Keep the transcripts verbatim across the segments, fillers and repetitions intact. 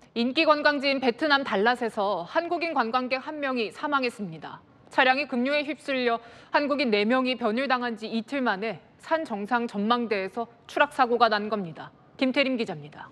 인기 관광지인 베트남 달랏에서 한국인 관광객 한 명이 사망했습니다. 차량이 급류에 휩쓸려 한국인 네 명이 변율당한 지 이틀 만에 산 정상 전망대에서 추락 사고가 난 겁니다. 김태림 기자입니다.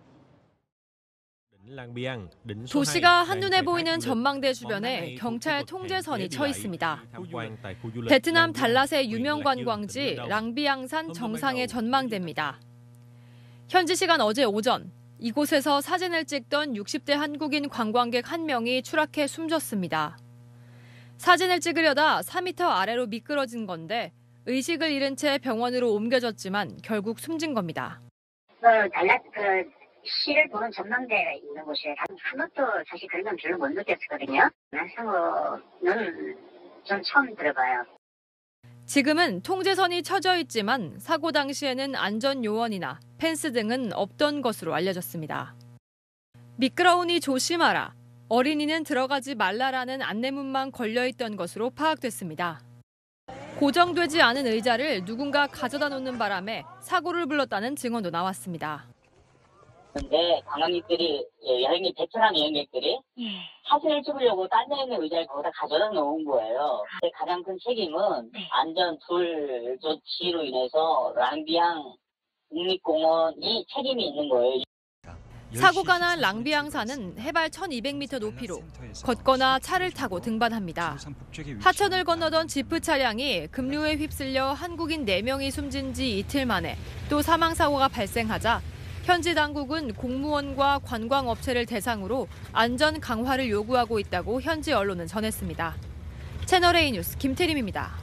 도시가 한눈에 보이는 전망대 주변에 경찰 통제선이 쳐 있습니다. 베트남 달랏의 유명 관광지 랑비앙산 정상의 전망대입니다. 현지 시간 어제 오전, 이곳에서 사진을 찍던 육십 대 한국인 관광객 한 명이 추락해 숨졌습니다. 사진을 찍으려다 사 미터 아래로 미끄러진 건데 의식을 잃은 채 병원으로 옮겨졌지만 결국 숨진 겁니다. 그 달랏 그 시를 보는 전망대가 있는 곳이에요. 한 번도 사실 그런 건 별로 못 느꼈었거든요. 상호는 전 처음 들어봐요. 지금은 통제선이 쳐져 있지만 사고 당시에는 안전 요원이나 펜스 등은 없던 것으로 알려졌습니다. 미끄러우니 조심하라, 어린이는 들어가지 말라라는 안내문만 걸려 있던 것으로 파악됐습니다. 고정되지 않은 의자를 누군가 가져다 놓는 바람에 사고를 불렀다는 증언도 나왔습니다. 근데 관광객들이, 여행객, 베트남 여행객들이 사진을 찍으려고 딴 데 있는 의자를 거기다 가져다 놓은 거예요. 가장 큰 책임은 안전 불 조치로 인해서 랑비앙 국립공원이 책임이 있는 거예요. 사고가 난 랑비앙산은 해발 천이백 미터 높이로 걷거나 차를 타고 등반합니다. 하천을 건너던 지프 차량이 급류에 휩쓸려 한국인 네 명이 숨진 지 이틀 만에 또 사망사고가 발생하자 현지 당국은 공무원과 관광업체를 대상으로 안전 강화를 요구하고 있다고 현지 언론은 전했습니다. 채널A 뉴스 김태림입니다.